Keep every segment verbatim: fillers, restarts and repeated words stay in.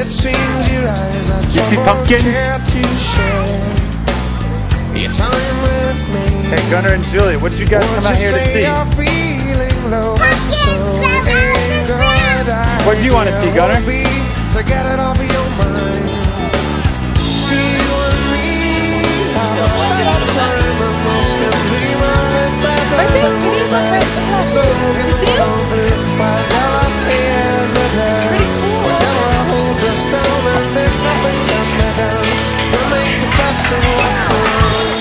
It seems your eyes are You see pumpkins? care to share your time with me. Hey, Gunnar and Julie, what did you guys come out here to see? What do you want to see, Gunnar? To get it off your mind. See you and me have a better time than most can dream of it better. So can we all do it while there are tears of death. When never holds us down and if nothing can be done, we'll make the best of what's wrong.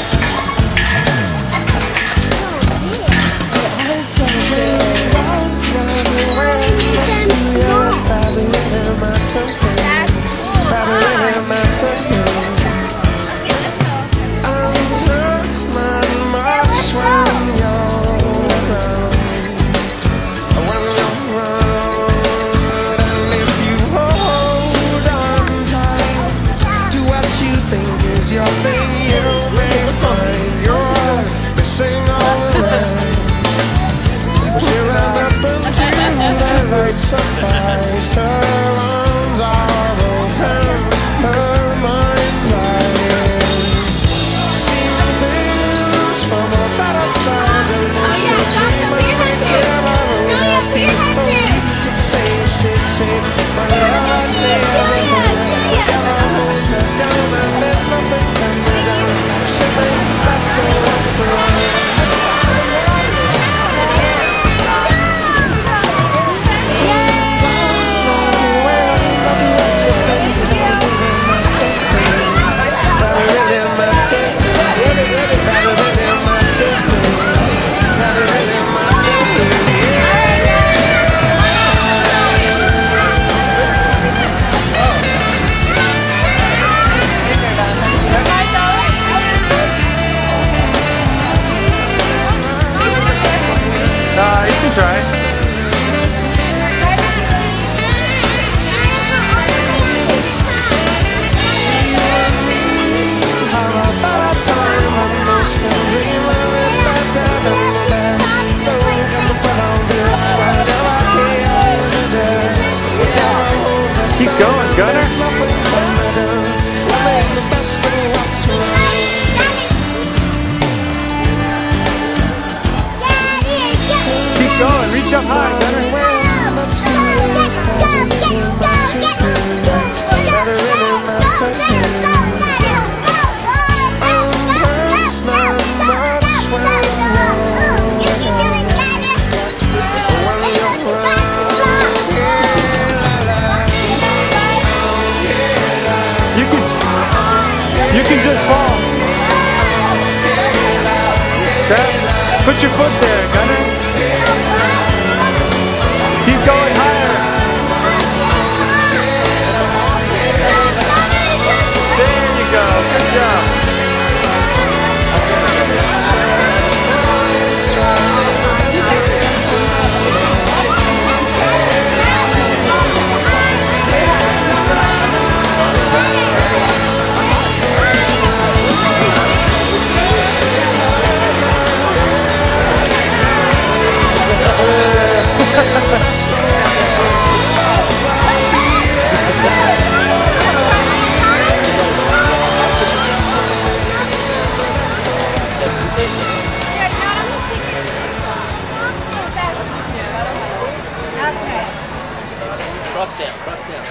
Surprised, her arms are open, her mind's eyes see things from a better side than most of them. I make it around people. You could say she's sick, but never tell never holds her down and let nothing can be done. She made the best of what's wrong. Uh, you can try. Keep going, Gunnar. Keep going, reach up high, Gunnar. You can just fall. Grab, put your foot there, Gunnar. Keep going higher. There you go. Good job. Cross down, cross down.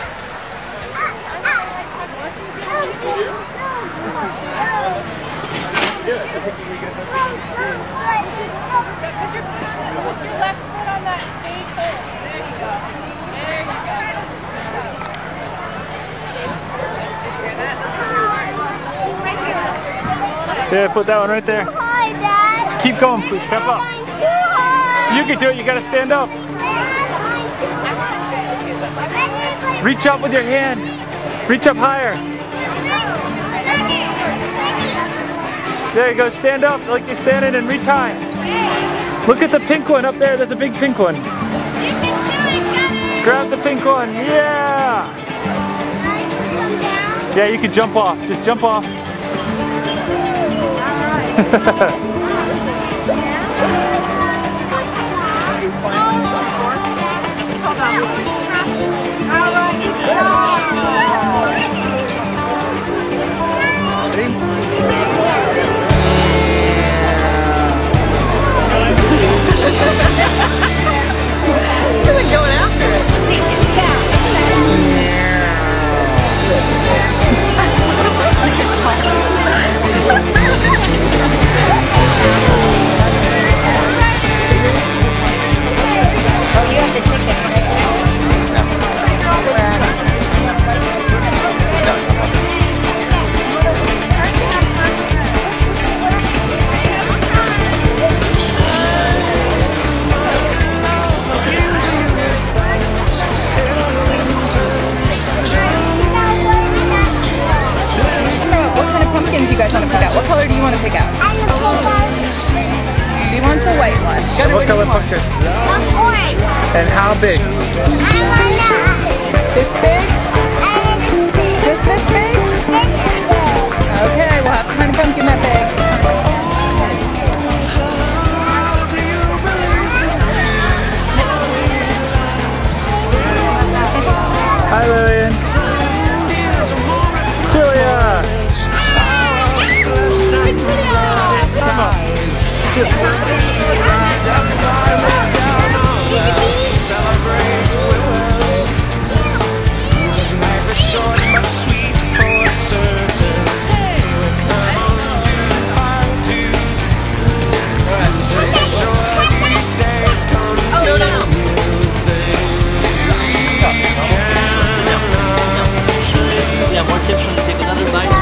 Yeah, put that one right there. Hi, Dad. Keep going, please. Step up. You can do it. You got to stand up. Reach up with your hand. Reach up higher. There you go. Stand up like you're standing and reach high. Look at the pink one up there. There's a big pink one. Grab the pink one. Yeah. Yeah, you can jump off. Just jump off. All right. And how big? This big? Just this big? Okay, we'll have to find a pumpkin that big. Hi, Lillian. Julia. Come on. Celebrate, we will. Life is short but sweet for certain. Come on to party. Make sure these days continue. Yeah, more chips and take another bite.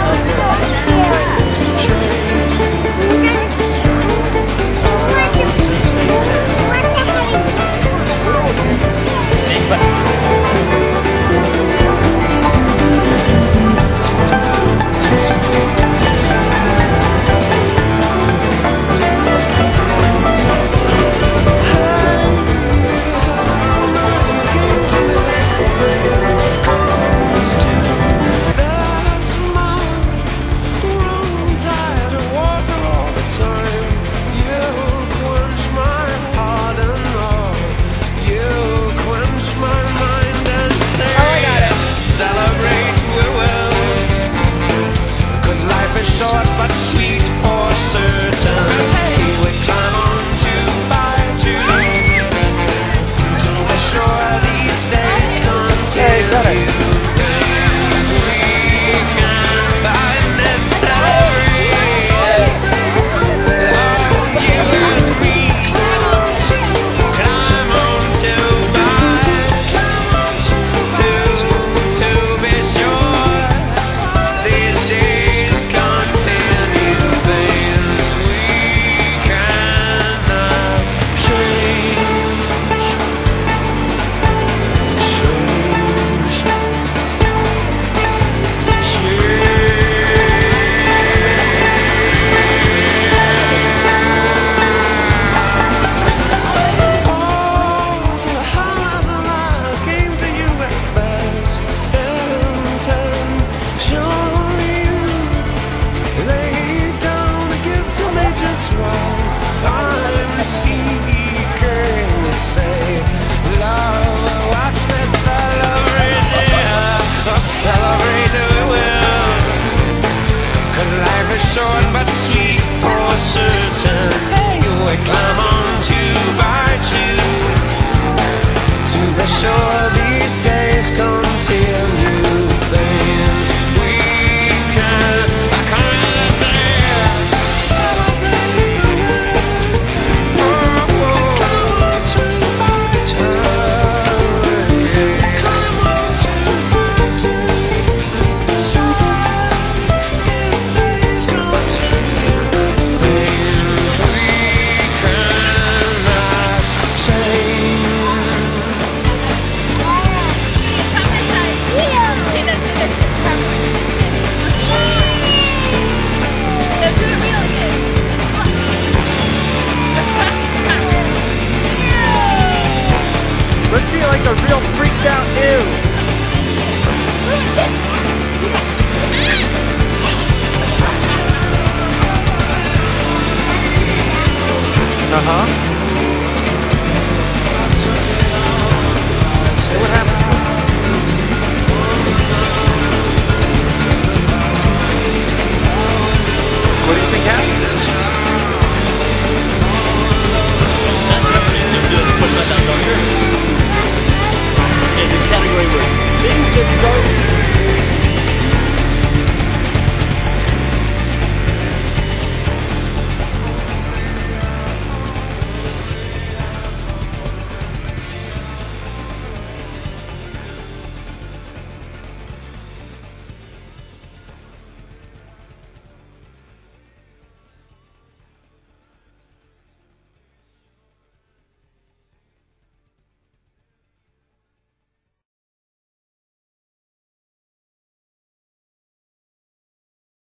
Short but sweet for certain. We climb on two by two to be sure these days continue. We can find this celebration. Oh, you and me. Climb on two by two to be sure these days continue, things we cannot change. Came to you at best intention. Lay down a gift to me just while I'm seeking to say love. Watch me celebrate, dear. Oh, celebrate we will. Cause life is short but sweet for certain. We climb on two by two to be sure these days continue. Things we can Let's see like a real freaked out ew. Uh-huh.